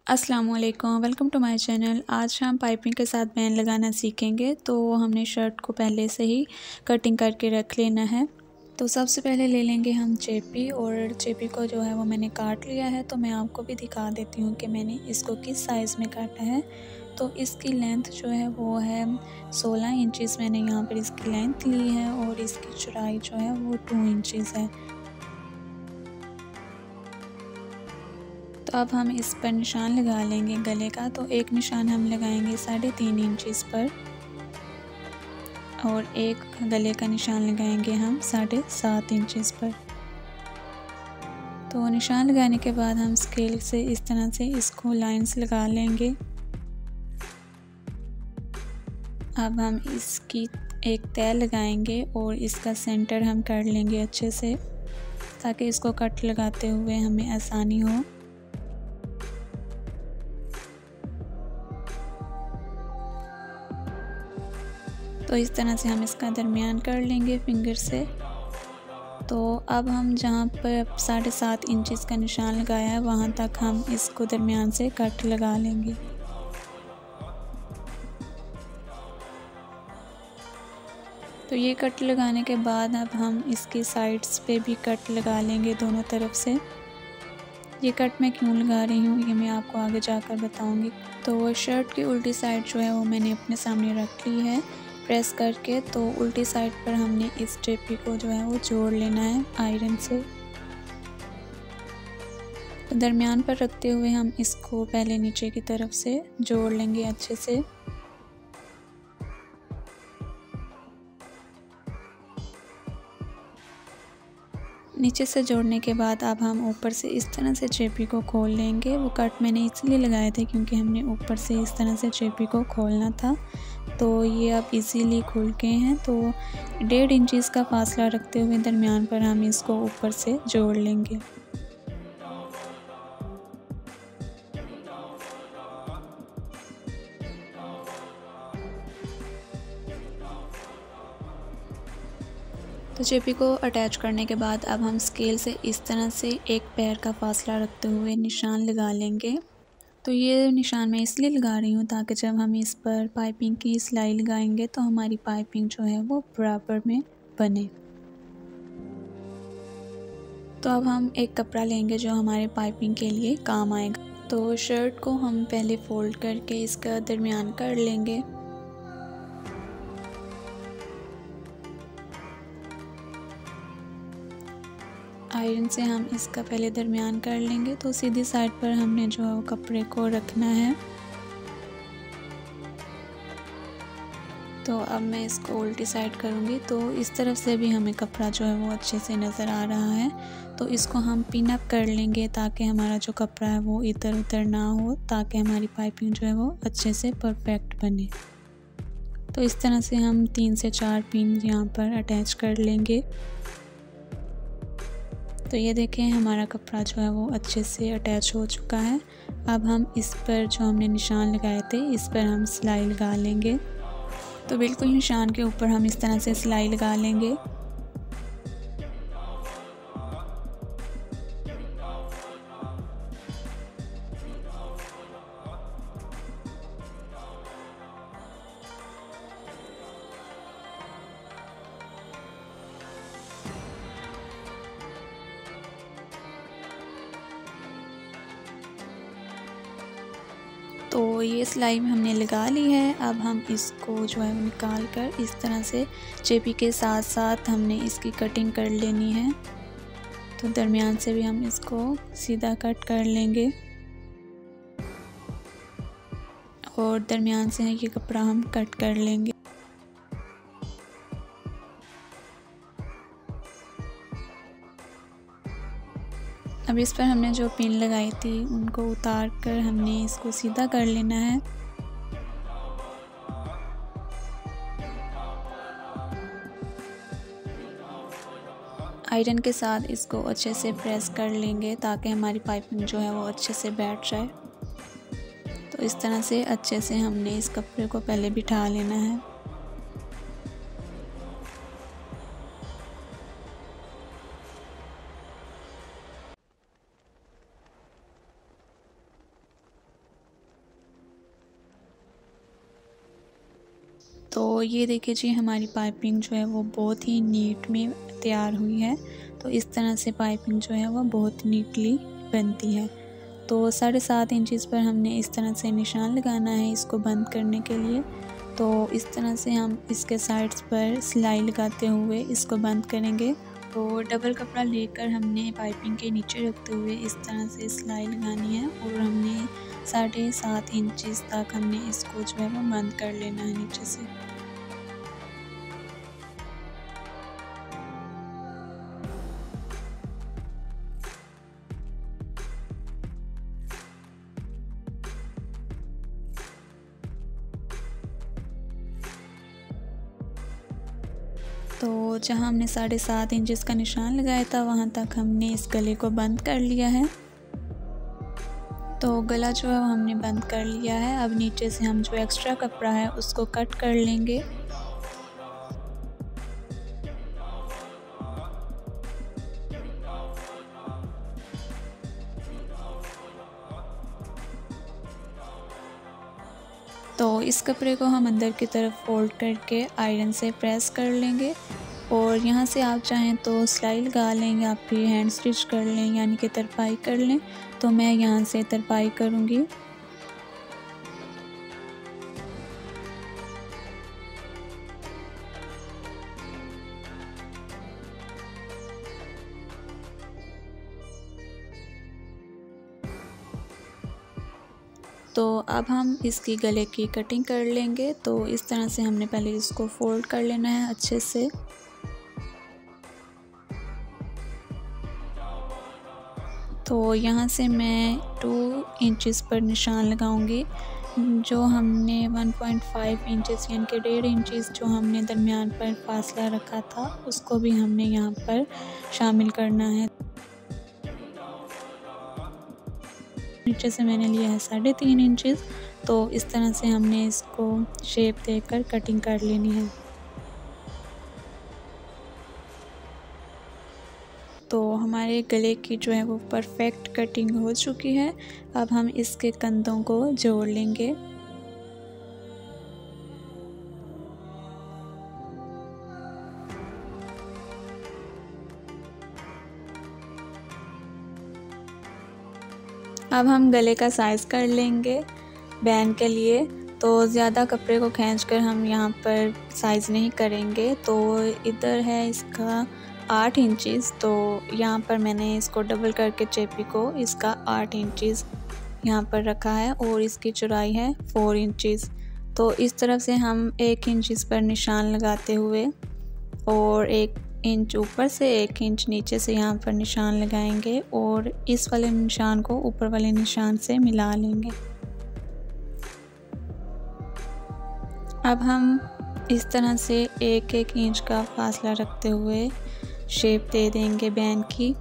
अस्सलामुअलैकुम, welcome to my channel. आज हम पाइपिंग के साथ बैन लगाना सीखेंगे। तो हमने शर्ट को पहले से ही कटिंग करके रख लेना है। तो सबसे पहले ले लेंगे हम चेपी, और चेपी को जो है वो मैंने काट लिया है। तो मैं आपको भी दिखा देती हूँ कि मैंने इसको किस साइज़ में काटा है। तो इसकी लेंथ जो है वो है 16 इंचज़ मैंने यहाँ पर इसकी लेंथ ली है, और इसकी चौड़ाई जो है वो 2 इंचज़ है। तो अब हम इस पर निशान लगा लेंगे गले का। तो एक निशान हम लगाएंगे 3.5 इंचज़ पर, और एक गले का निशान लगाएंगे हम 7.5 इंचज़ पर। तो निशान लगाने के बाद हम स्केल से इस तरह से इसको लाइंस लगा लेंगे। अब हम इसकी एक तय लगाएंगे और इसका सेंटर हम कर लेंगे अच्छे से, ताकि इसको कट लगाते हुए हमें आसानी हो। तो इस तरह से हम इसका दरमियान कर लेंगे फिंगर से। तो अब हम जहाँ पर 7.5 इंचज़ का निशान लगाया है वहाँ तक हम इसको दरमियान से कट लगा लेंगे। तो ये कट लगाने के बाद अब हम इसकी साइड्स पे भी कट लगा लेंगे दोनों तरफ से। ये कट मैं क्यों लगा रही हूँ ये मैं आपको आगे जाकर बताऊँगी। तो शर्ट की उल्टी साइड जो है वो मैंने अपने सामने रख ली है प्रेस करके। तो उल्टी साइड पर हमने इस चेपी को जो है वो जोड़ लेना है आयरन से। तो दरमियान पर रखते हुए हम इसको पहले नीचे की तरफ से जोड़ लेंगे अच्छे से। नीचे से जोड़ने के बाद अब हम ऊपर से इस तरह से चेपी को खोल लेंगे। वो कट मैंने इसलिए लगाए थे क्योंकि हमने ऊपर से इस तरह से चेपी को खोलना था। तो ये अब इजीली खुल गए हैं। तो 1.5 इंचज़ का फासला रखते हुए दरमियान पर हम इसको ऊपर से जोड़ लेंगे। तो चेपी को अटैच करने के बाद अब हम स्केल से इस तरह से एक पैर का फासला रखते हुए निशान लगा लेंगे। तो ये निशान मैं इसलिए लगा रही हूँ ताकि जब हम इस पर पाइपिंग की सिलाई लगाएंगे तो हमारी पाइपिंग जो है वो बराबर में बने। तो अब हम एक कपड़ा लेंगे जो हमारे पाइपिंग के लिए काम आएगा। तो शर्ट को हम पहले फोल्ड करके इसका दरमियान कर लेंगे। आयरन से हम इसका पहले दरमियान कर लेंगे। तो सीधी साइड पर हमने जो है वो कपड़े को रखना है। तो अब मैं इसको उल्टी साइड करूँगी। तो इस तरफ से भी हमें कपड़ा जो है वो अच्छे से नज़र आ रहा है। तो इसको हम पिन अप कर लेंगे ताकि हमारा जो कपड़ा है वो इधर उधर ना हो, ताकि हमारी पाइपिंग जो है वो अच्छे से परफेक्ट बने। तो इस तरह से हम 3 से 4 पिन यहाँ पर अटैच कर लेंगे। तो ये देखें हमारा कपड़ा जो है वो अच्छे से अटैच हो चुका है। अब हम इस पर जो हमने निशान लगाए थे इस पर हम सिलाई लगा लेंगे। तो बिल्कुल निशान के ऊपर हम इस तरह से सिलाई लगा लेंगे। तो ये सिलाई हमने लगा ली है। अब हम इसको जो है निकाल कर इस तरह से चेपी के साथ साथ हमने इसकी कटिंग कर लेनी है। तो दरमियान से भी हम इसको सीधा कट कर लेंगे, और दरमियान से ये कपड़ा हम कट कर लेंगे। अब इस पर हमने जो पिन लगाई थी उनको उतार कर हमने इसको सीधा कर लेना है। आयरन के साथ इसको अच्छे से प्रेस कर लेंगे ताकि हमारी पाइपिंग जो है वो अच्छे से बैठ जाए। तो इस तरह से अच्छे से हमने इस कपड़े को पहले बिठा लेना है। तो ये देखिए जी, हमारी पाइपिंग जो है वो बहुत ही नीट में तैयार हुई है। तो इस तरह से पाइपिंग जो है वो बहुत नीटली बनती है। तो 7.5 इंचज़ पर हमने इस तरह से निशान लगाना है इसको बंद करने के लिए। तो इस तरह से हम इसके साइड्स पर सिलाई लगाते हुए इसको बंद करेंगे। तो डबल कपड़ा लेकर हमने पाइपिंग के नीचे रखते हुए इस तरह से सिलाई लगानी है और हमने 7.5 इंचज़ तक हमने इसको जो है वो बंद कर लेना है नीचे से। तो जहाँ हमने 7.5 इंचज़ का निशान लगाया था वहाँ तक हमने इस गले को बंद कर लिया है। तो गला जो है हमने बंद कर लिया है। अब नीचे से हम जो एक्स्ट्रा कपड़ा है उसको कट कर लेंगे। तो इस कपड़े को हम अंदर की तरफ फोल्ड करके आयरन से प्रेस कर लेंगे और यहाँ से आप चाहें तो सिलाई लगा लें या फिर हैंड स्टिच कर लें, यानी कि तरपाई कर लें। तो मैं यहाँ से तरपाई करूँगी। तो अब हम इसकी गले की कटिंग कर लेंगे। तो इस तरह से हमने पहले इसको फोल्ड कर लेना है अच्छे से। तो यहाँ से मैं 2 इंचज़ पर निशान लगाऊंगी। जो हमने 1.5 इंचज़ यानी कि 1.5 इंचज़ जो हमने दरमियान पर फासला रखा था उसको भी हमने यहाँ पर शामिल करना है। नीचे से मैंने लिया है 3.5 इंचज़। तो इस तरह से हमने इसको शेप देकर कटिंग कर लेनी है। तो हमारे गले की जो है वो परफेक्ट कटिंग हो चुकी है। अब हम इसके कंधों को जोड़ लेंगे। अब हम गले का साइज़ कर लेंगे बैन के लिए। तो ज़्यादा कपड़े को खींचकर हम यहाँ पर साइज़ नहीं करेंगे। तो इधर है इसका 8 इंचज़। तो यहाँ पर मैंने इसको डबल करके चेपी को इसका 8 इंचज़ यहाँ पर रखा है और इसकी चौड़ाई है 4 इंचज़। तो इस तरफ से हम 1 इंच पर निशान लगाते हुए और 1 इंच ऊपर से 1 इंच नीचे से यहाँ पर निशान लगाएंगे और इस वाले निशान को ऊपर वाले निशान से मिला लेंगे। अब हम इस तरह से 1-1 इंच का फासला रखते हुए शेप दे देंगे बैन की।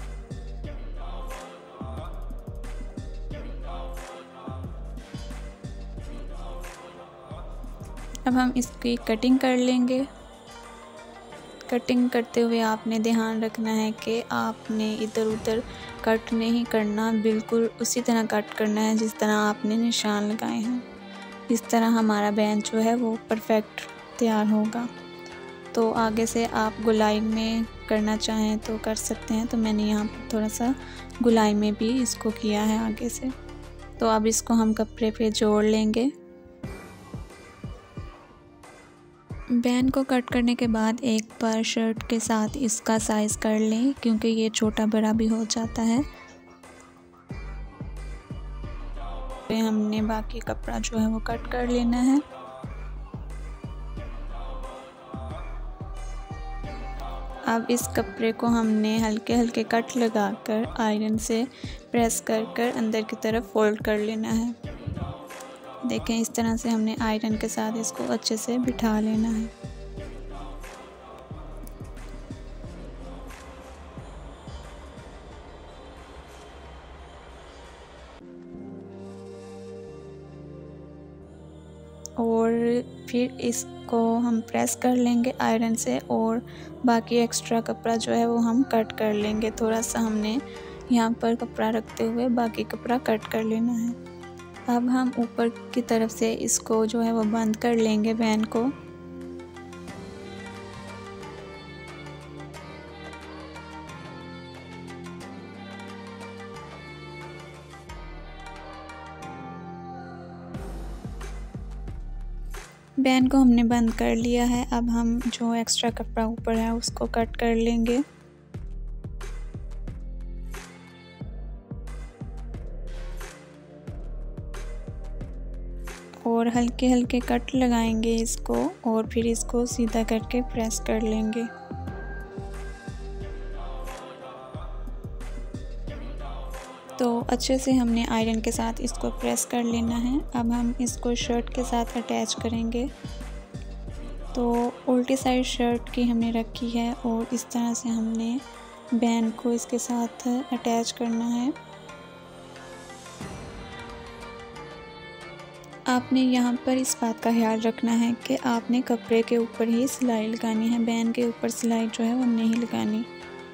अब हम इसकी कटिंग कर लेंगे। कटिंग करते हुए आपने ध्यान रखना है कि आपने इधर उधर कट नहीं करना, बिल्कुल उसी तरह कट करना है जिस तरह आपने निशान लगाए हैं। इस तरह हमारा बैन जो है वो परफेक्ट तैयार होगा। तो आगे से आप गुलाई में करना चाहें तो कर सकते हैं। तो मैंने यहाँ पर थोड़ा सा गुलाई में भी इसको किया है आगे से। तो अब इसको हम कपड़े पे जोड़ लेंगे। बैन को कट करने के बाद एक बार शर्ट के साथ इसका साइज़ कर लें, क्योंकि ये छोटा बड़ा भी हो जाता है। हमने बाकी कपड़ा जो है वो कट कर लेना है। अब इस कपड़े को हमने हल्के हल्के कट लगाकर आयरन से प्रेस कर अंदर की तरफ फोल्ड कर लेना है। देखें, इस तरह से हमने आयरन के साथ इसको अच्छे से बिठा लेना है। और फिर इसको हम प्रेस कर लेंगे आयरन से और बाकी एक्स्ट्रा कपड़ा जो है वो हम कट कर लेंगे। थोड़ा सा हमने यहाँ पर कपड़ा रखते हुए बाकी कपड़ा कट कर लेना है। अब हम ऊपर की तरफ से इसको जो है वो बंद कर लेंगे बैन को। बैन को हमने बंद कर लिया है। अब हम जो एक्स्ट्रा कपड़ा ऊपर है उसको कट कर लेंगे और हल्के हल्के कट लगाएंगे इसको और फिर इसको सीधा करके प्रेस कर लेंगे। तो अच्छे से हमने आयरन के साथ इसको प्रेस कर लेना है। अब हम इसको शर्ट के साथ अटैच करेंगे। तो उल्टी साइड शर्ट की हमने रखी है और इस तरह से हमने बैन को इसके साथ अटैच करना है। आपने यहाँ पर इस बात का ख्याल रखना है कि आपने कपड़े के ऊपर ही सिलाई लगानी है, बैन के ऊपर सिलाई जो है वो नहीं लगानी।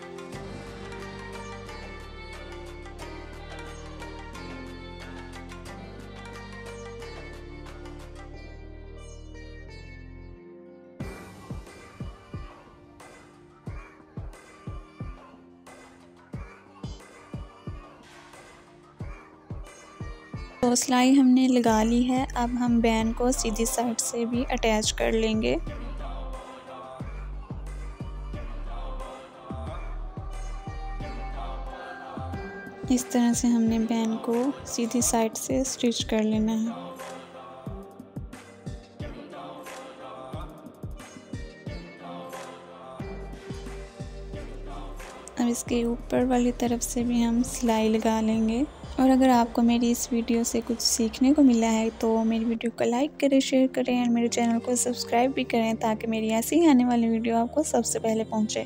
तो सिलाई हमने लगा ली है। अब हम बैन को सीधी साइड से भी अटैच कर लेंगे। इस तरह से हमने बैन को सीधी साइड से स्टिच कर लेना है। अब इसके ऊपर वाली तरफ से भी हम सिलाई लगा लेंगे। और अगर आपको मेरी इस वीडियो से कुछ सीखने को मिला है तो मेरी वीडियो को लाइक करें, शेयर करें और मेरे चैनल को सब्सक्राइब भी करें ताकि मेरी ऐसी ही आने वाली वीडियो आपको सबसे पहले पहुंचे।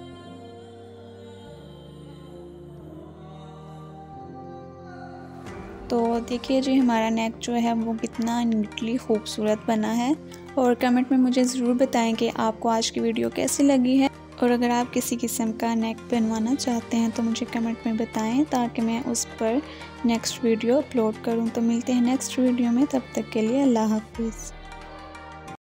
तो देखिए जी हमारा नेक जो है वो कितना नीटली खूबसूरत बना है। और कमेंट में मुझे ज़रूर बताएं कि आपको आज की वीडियो कैसी लगी है। और अगर आप किसी किस्म का नेक बनवाना चाहते हैं तो मुझे कमेंट में बताएं ताकि मैं उस पर नेक्स्ट वीडियो अपलोड करूं। तो मिलते हैं नेक्स्ट वीडियो में, तब तक के लिए अल्लाह हाफिज़।